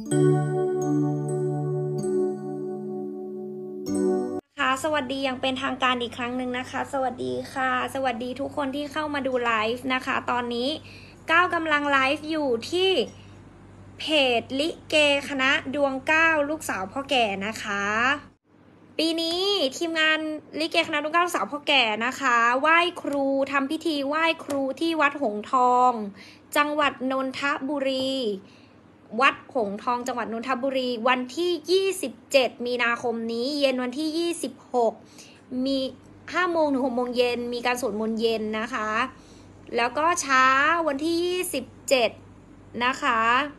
สวัสดีอย่างเป็นทางการอีกครั้งหนึ่งนะคะสวัสดีค่ะสวัสดีทุกคนที่เข้ามาดูไลฟ์นะคะตอนนี้ก้าวกำลังไลฟ์อยู่ที่เพจลิเกคณะดวงก้าวลูกสาวพ่อแก่นะคะปีนี้ทีมงานลิเกคณะดวงก้าวลูกสาวพ่อแก่นะคะไหว้ครูทำพิธีไหว้ครูที่วัดหงส์ทองจังหวัดนนทบุรีวัดหงส์ทองจังหวัดนนทบุรีวันที่27มีนาคมนี้เย็นวันที่26มี5โมงถึง6โมงเย็นมีการสวดมนต์เย็นนะคะแล้วก็เช้าวันที่27นะคะ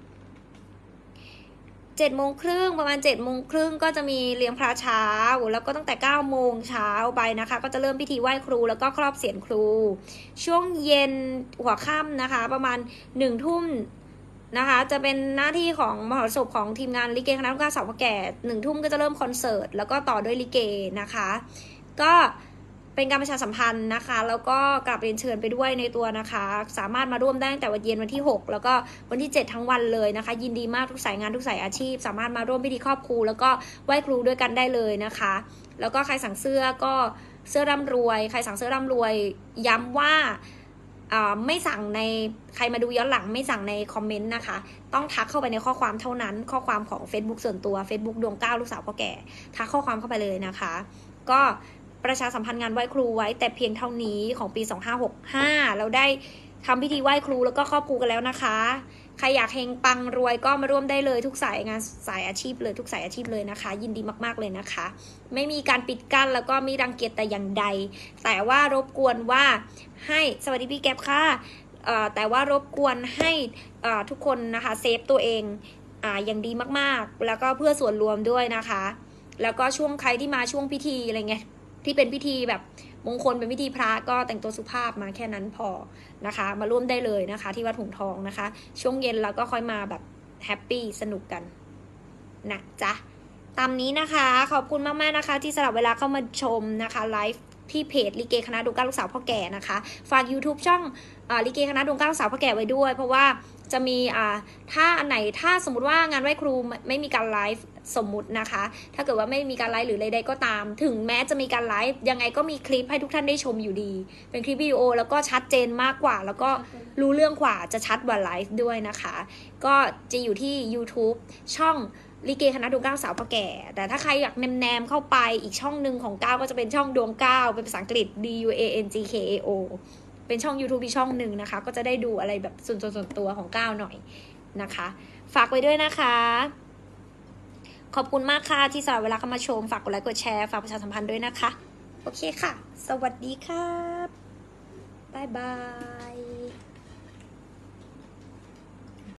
7โมงครึ่งประมาณ7โมงครึ่งก็จะมีเลี้ยงพระเช้าแล้วก็ตั้งแต่9โมงเช้าไปนะคะก็จะเริ่มพิธีไหว้ครูแล้วก็ครอบเสียรครูช่วงเย็นหัวค่ำนะคะประมาณ1 ทุ่มนะคะจะเป็นหน้าที่ของมหรสพของทีมงานลิเกคณะลูกก้าวสาวพ่อแก่1 ทุ่มก็จะเริ่มคอนเสิร์ตแล้วก็ต่อด้วยลิเกนะคะก็เป็นการประชาสัมพันธ์นะคะแล้วก็กลับเรียนเชิญไปด้วยในตัวนะคะสามารถมาร่วมได้ตั้งแต่วันเย็นวันที่6แล้วก็วันที่7ทั้งวันเลยนะคะยินดีมากทุกสายงานทุกสายอาชีพสามารถมาร่วมพิธีครอบครูแล้วก็ไหว้ครูด้วยกันได้เลยนะคะแล้วก็ใครสั่งเสื้อก็เสื้อร่ำรวยใครสั่งเสื้อร่ำรวยย้ำว่าไม่สั่งในใครมาดูย้อนหลังไม่สั่งในคอมเมนต์นะคะต้องทักเข้าไปในข้อความเท่านั้นข้อความของ Facebook ส่วนตัว Facebook ดวงก้าวลูกสาวพ่อแก่ทักข้อความเข้าไปเลยนะคะก็ประชาสัมพันธ์งานไหว้ครูไว้แต่เพียงเท่านี้ของปี2565เราได้ทำพิธีไหว้ครูแล้วก็ครอบครูกันแล้วนะคะใครอยากเฮงปังรวยก็มาร่วมได้เลยทุกสายงานสายอาชีพเลยทุกสายอาชีพเลยนะคะยินดีมากๆเลยนะคะไม่มีการปิดกั้นแล้วก็ไม่รังเกียจแต่อย่างใดแต่ว่ารบกวนว่าให้สวัสดีพี่แก๊ปค่ะแต่ว่ารบกวนให้ทุกคนนะคะเซฟตัวเองอย่างดีมากๆแล้วก็เพื่อส่วนรวมด้วยนะคะแล้วก็ช่วงใครที่มาช่วงพิธีอะไรเงี้ยที่เป็นพิธีแบบมงคลเป็นพิธีพระก็แต่งตัวสุภาพมาแค่นั้นพอนะคะมาร่วมได้เลยนะคะที่วัดหงส์ทองนะคะช่วงเย็นเราก็ค่อยมาแบบแฮปปี้สนุกกันนะจ๊ะตามนี้นะคะขอบคุณมากๆนะคะที่สลับเวลาเข้ามาชมนะคะไลฟ์ที่เพจลิเกคณะดวงก้าวลูกสาวพ่อแก่นะคะฝาก YouTube ช่องลิเกคณะดวงก้าวลูกสาวพ่อแก่ไว้ด้วยเพราะว่าจะมีถ้าอันไหนถ้าสมมติว่างานไหว้ครูไม่มีการไลฟ์สมมุตินะคะถ้าเกิดว่าไม่มีการไลฟ์หรืออะไรใดก็ตามถึงแม้จะมีการไลฟ์ยังไงก็มีคลิปให้ทุกท่านได้ชมอยู่ดีเป็นคลิปวิดีโอแล้วก็ชัดเจนมากกว่าแล้วก็รู้เรื่องกว่าจะชัดกว่าไลฟ์ด้วยนะคะก็จะอยู่ที่ YouTube ช่องลิเกคณะดวงก้าวสาวพ่อแก่แต่ถ้าใครอยากแนมเข้าไปอีกช่องหนึ่งของก้าวก็จะเป็นช่องดวงก้าวเป็นภาษาอังกฤษ DUANGKAO เป็นช่อง YouTube อีกช่องหนึ่งนะคะก็จะได้ดูอะไรแบบส่วนตัวของก้าวหน่อยนะคะฝากไว้ด้วยนะคะขอบคุณมากค่ะที่สละเวลาเข้ามาชมฝากกดไลค์กดแชร์ฝากประชาสัมพันธ์ด้วยนะคะโอเคค่ะสวัสดีครับบ๊ายบาย